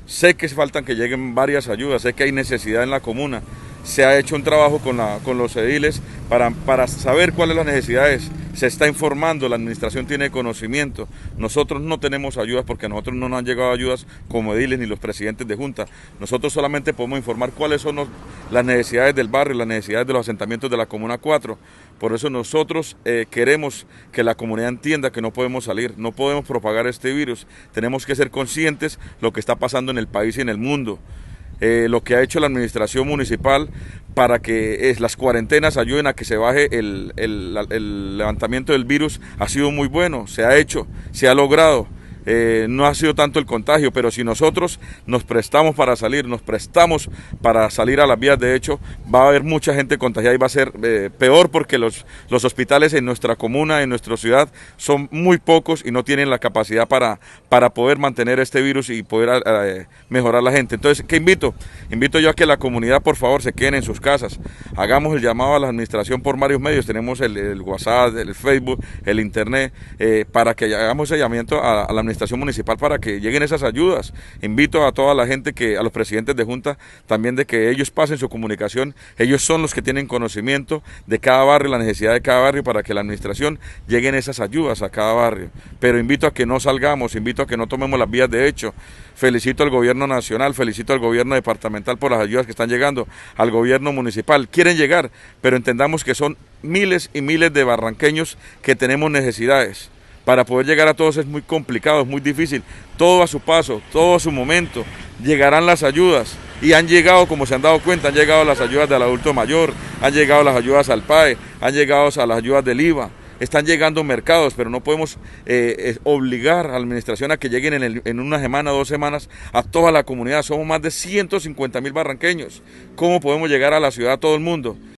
Sé que faltan que lleguen varias ayudas, sé que hay necesidad en la comuna. Se ha hecho un trabajo con los ediles para saber cuáles son las necesidades. Se está informando, la administración tiene conocimiento. Nosotros no tenemos ayudas porque a nosotros no nos han llegado ayudas como ediles ni los presidentes de junta. Nosotros solamente podemos informar cuáles son las necesidades del barrio, las necesidades de los asentamientos de la Comuna 4. Por eso nosotros queremos que la comunidad entienda que no podemos salir, no podemos propagar este virus. Tenemos que ser conscientes de lo que está pasando en el país y en el mundo. Lo que ha hecho la administración municipal para que las cuarentenas ayuden a que se baje el levantamiento del virus ha sido muy bueno, se ha hecho, se ha logrado. No ha sido tanto el contagio, pero si nosotros nos prestamos para salir, nos prestamos para salir a las vías de hecho, va a haber mucha gente contagiada y va a ser peor porque los hospitales en nuestra comuna, en nuestra ciudad, son muy pocos y no tienen la capacidad para poder mantener este virus y poder mejorar la gente. Entonces, ¿qué invito? Invito yo a que la comunidad, por favor, se queden en sus casas. Hagamos el llamado a la administración por varios medios. Tenemos el WhatsApp, el Facebook, el Internet, para que hagamos ese llamamiento a la administración municipal para que lleguen esas ayudas. Invito a toda la gente, a los presidentes de junta, también de que ellos pasen su comunicación. Ellos son los que tienen conocimiento de cada barrio, la necesidad de cada barrio, para que la administración lleguen esas ayudas a cada barrio. Pero invito a que no salgamos, invito a que no tomemos las vías de hecho. Felicito al gobierno nacional, felicito al gobierno departamental por las ayudas que están llegando, al gobierno municipal. Quieren llegar, pero entendamos que son miles y miles de barranqueños que tenemos necesidades. Para poder llegar a todos es muy complicado, es muy difícil. Todo a su paso, todo a su momento. Llegarán las ayudas y han llegado, como se han dado cuenta, han llegado las ayudas del adulto mayor, han llegado las ayudas al PAE, han llegado a las ayudas del IVA. Están llegando mercados, pero no podemos obligar a la administración a que lleguen en una semana, 2 semanas a toda la comunidad. Somos más de 150.000 barranqueños. ¿Cómo podemos llegar a la ciudad a todo el mundo?